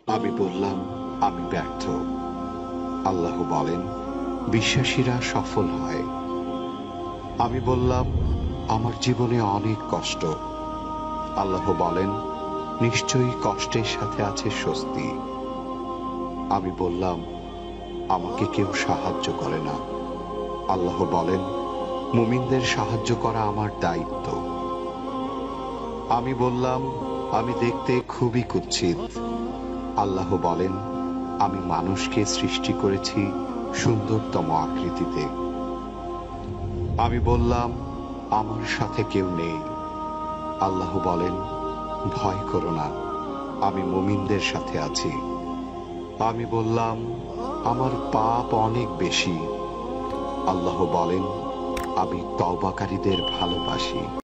আমি বললাম, আমি ব্যর্থ। আল্লাহ বলেন, বিশ্বাসীরা সফল হয়। আমি বললাম, আমার জীবনে অনেক কষ্ট। আল্লাহ বলেন, নিশ্চয়ই কষ্টের সাথে আছে স্বস্তি। আমি বললাম, আমাকে কেউ সাহায্য করে না। আল্লাহ বলেন, মুমিনদের সাহায্য করা আমার দায়িত্ব। আমি বললাম, আমি দেখতে খুবই কুৎসিত। আল্লাহ বলেন, আমি মানুষকে সৃষ্টি করেছি সুন্দরতম আকৃতিতে। আমি বললাম, আমার সাথে কেউ নেই। আল্লাহ বলেন, ভয় করো না, আমি মুমিনদের সাথে আছি। আমি বললাম, আমার পাপ অনেক বেশি। আল্লাহ বলেন, আমি তওবাকারীদের ভালোবাসি।